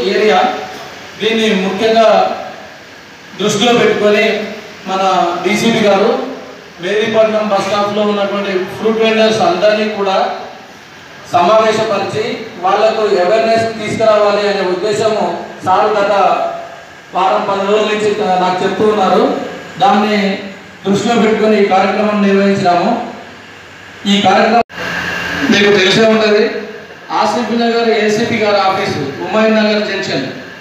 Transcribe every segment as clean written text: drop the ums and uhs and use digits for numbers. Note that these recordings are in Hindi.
ఏరియా. దీన్ని ముఖ్యంగా దృష్టిలో పెట్టుకొని మన డీసీపీ గారు మేదీపట్నం బస్ స్టాప్లో ఉన్నటువంటి ఫ్రూట్ వెండర్స్ అందరినీ కూడా సమావేశపరిచి వాళ్లకు అవేర్నెస్ తీసుకురావాలి అనే ఉద్దేశము సార్ గత వారం 10 రోజుల నుంచి నాకు చెప్తూ ఉన్నారు. దాన్ని దృష్టిలో పెట్టుకొని ఈ కార్యక్రమం నిర్వహించినాము. ఈ కార్యక్రమం మీకు తెలిసే ఉంటుంది. ఆసిఫ్ నగర్ ఏసీపీ గారి ఆఫీసు हुमायूं नगर जंक्शन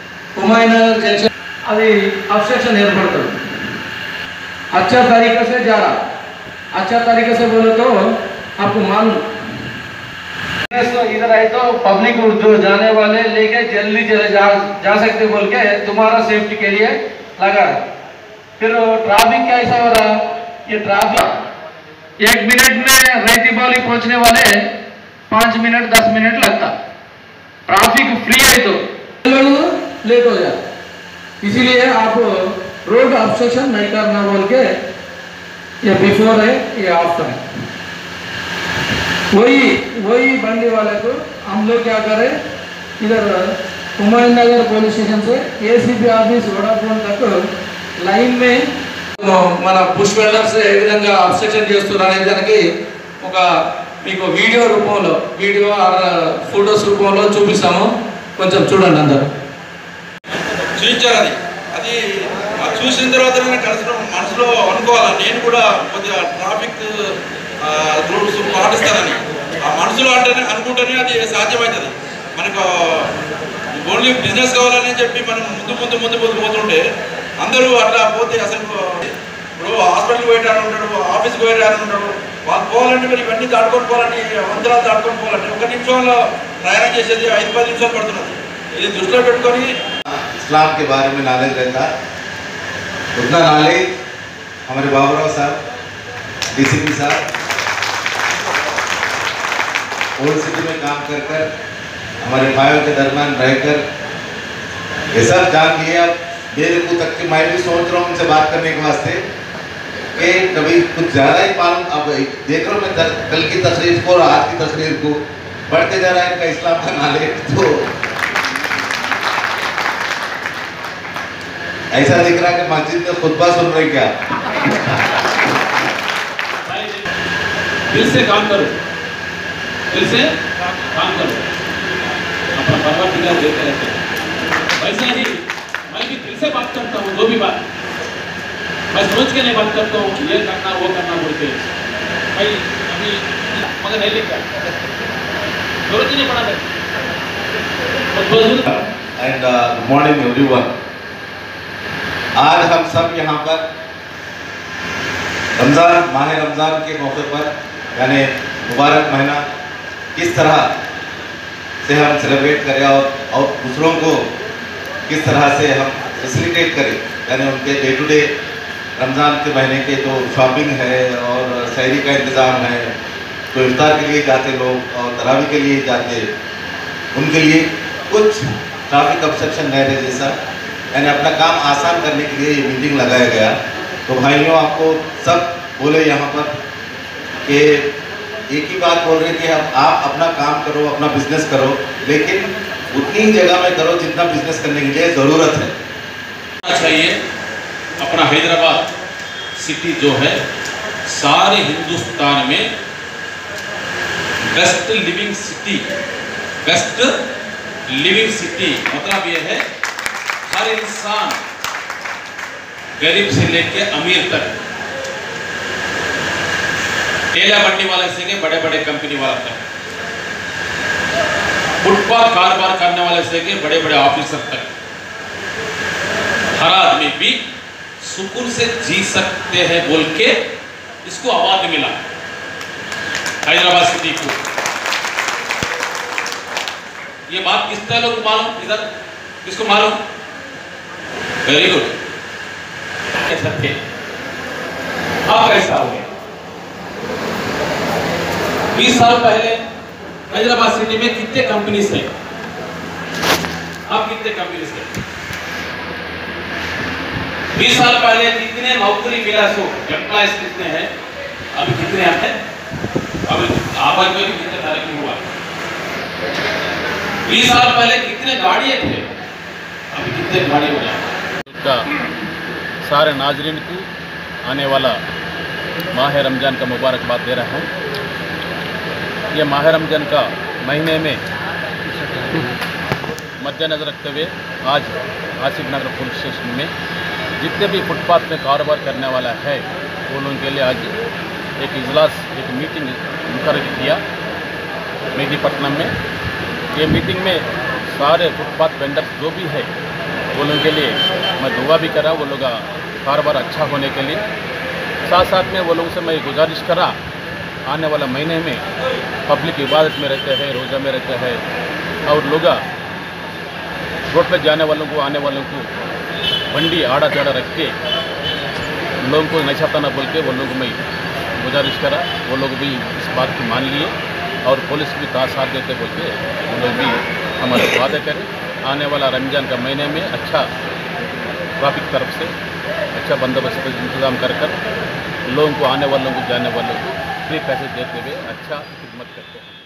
अभी ऑब्स्ट्रक्शन एर्पड़ता अच्छा तरीके से जा रहा. अच्छा तरीके से बोले तो आपको मालूम इधर आए तो पब्लिक जो जाने वाले लेके जल्दी चले जा सकते बोल के तुम्हारा सेफ्टी के लिए लगा है. फिर ट्रैफिक कैसा हो रहा, ये ट्रैफिक 1 मिनट में रेती बाली पहुंचने वाले 5 मिनट 10 मिनट लगता. ट्रैफिक फ्री है तो लेट हो जाए. इसीलिए आप रोड ऑब्स्ट्रक्शन नहीं करना बोल के ये बिफोर है ये आफ्टर है. वही बंडी वाले को हम लोग क्या करें, इधर हुमायूं नगर पुलिस स्टेशन से एसीपी ऑफिस वोडाफोन तक लाइन में మన పుష్ వెల్డర్స్ ఏ విధంగా అబ్స్ట్రక్షన్ చేస్తున్నారు అనే దానికి ఒక మీకు వీడియో రూపంలో ఫోటోస్ రూపంలో చూపిస్తాము. కొంచెం చూడండి అందరూ. చూపించాలి అది చూసిన తర్వాత నేను కలిసిన మనసులో అనుకోవాలి నేను కూడా కొద్దిగా ట్రాఫిక్ రూల్స్ పాటిస్తానని ఆ మనసులో అంటేనే అనుకుంటేనే అది సాధ్యమవుతుంది. మనకు ఓన్లీ బిజినెస్ కావాలని చెప్పి మనం ముందు పోతుంటే అందరూ అట్లా పోతే అసలు ఇప్పుడు హాస్పిటల్కి పోయేటాడు ఉంటాడు, ఆఫీస్కి పోయేటాడు ఉంటాడు. వాళ్ళు పోవాలంటే మరి ఇవన్నీ దాటుకొని పోవాలంటే వందరాలు దాటుకొని పోవాలంటే 1 నిమిషంలో ప్రయాణం చేసేది 5-10 నిమిషాలు పడుతున్నది. ఇది దృష్టిలో పెట్టుకొని इस्लाम के बारे में नॉलेज रहता, उतना नॉलेज हमारे बाबू राव साहब डीसीपी साहब ओल्ड सिटी में काम कर हमारे भाइयों के दरमियान रहकर ये सब जान लिए. अब मेरे को तक कि मैं भी सोच रहा हूँ उनसे बात करने के वास्ते कि कभी कुछ ज़्यादा ही मालूम. अब देख रहा हूँ मैं कल की तकरीर को और आज की तकरीर को बढ़ते जा रहा है इनका इस्लाम का नॉलेज. तो ऐसा दिख रहा है कि मस्जिद में खुतबा सुन रहे क्या. दिल से काम करो, दिल से काम करो, अपना परवरदिगार देते रहते हैं. वैसे ही मैं भी दिल से बात करता हूँ. जो भी बात मैं सोच के नहीं बात करता हूँ ये करना वो करना बोलते भाई अभी मगर नहीं लिखता जरूरत ही नहीं पड़ा. And good morning everyone. आज हम सब यहाँ पर माह रमज़ान के मौके पर यानी मुबारक महीना किस तरह से हम सेलिब्रेट करें और दूसरों को किस तरह से हम फैसिलिटेट करें, यानी उनके डे टू डे रमज़ान के महीने के जो शॉपिंग है और शहरी का इंतज़ाम है, तो इफ्तार के लिए जाते लोग और तरावी के लिए जाते, उनके लिए कुछ ट्रैफिक ऑब्स्ट्रक्शन नहीं रहे जैसा यानी अपना काम आसान करने के लिए ये मीटिंग लगाया गया. तो भाइयों आपको सब बोले यहाँ पर कि एक ही बात बोल रहे कि आप अपना काम करो, अपना बिजनेस करो, लेकिन उतनी ही जगह में करो जितना बिजनेस करने के लिए ज़रूरत है. चाहिए अपना हैदराबाद सिटी जो है सारे हिंदुस्तान में बेस्ट लिविंग सिटी मतलब ये है हर इंसान गरीब से लेके अमीर तक, ठेला मंडी वाले से के बड़े बड़े कंपनी वाला तक, फुटपाथ कारोबार करने वाले से के बड़े बड़े ऑफिसर तक, हर आदमी भी सुकून से जी सकते हैं बोल के इसको अवार्ड मिला हैदराबाद सिटी को. ये बात किसने लोग मालूम, इधर किसको मालूम? Very good. अब कैसा हो गया? 20 साल पहले हैदराबाद सिटी में कितने कंपनीज थे, अब कितने कंपनीज थे? 20 साल पहले कितने नौकरी मिला सो एम्प्लॉयज कितने हैं, अभी कितने हैं? अभी आबादी में भी कितने तरक्की हुआ? 20 साल पहले कितने गाड़ियां थे, कितने गाड़ी हो जाए। का सारे नाजरीन को आने वाला माह रमज़ान का मुबारकबाद दे रहा हूँ। ये माह रमज़ान का महीने में मद्देनज़र रखते हुए आज आसिफ नगर पुलिस स्टेशन में जितने भी फुटपाथ में कारोबार करने वाला है वो लोगों के लिए आज एक इजलास, एक मीटिंग मुकर्रर किया मेदीपट्टनम में। ये मीटिंग में सारे फुटपाथ वेंडर्स जो भी है वो लोगों के लिए मैं दुआ भी करा, वो लोग का कारोबार अच्छा होने के लिए। साथ साथ में वो लोगों से मैं गुजारिश करा आने वाला महीने में पब्लिक इबादत में रहते हैं, रोज़ा में रहते हैं और लोग रोड पर जाने वालों को, आने वालों को बंडी आड़ा चाड़ा रख के लोगों को नशाता ना बोल के वो लोग मैं गुजारिश करा। वो लोग भी इस बात को मान लिए और पुलिस भी साथ देते बोल के वो लोग भी हमारे वादे करें। आने वाला रमज़ान का महीने में अच्छा ट्रैफिक तरफ से अच्छा बंदोबस्त का इंतज़ाम कर लोगों को, आने वालों को, जाने वालों को फ्री पैसे देते हुए अच्छा खिदमत करते हैं।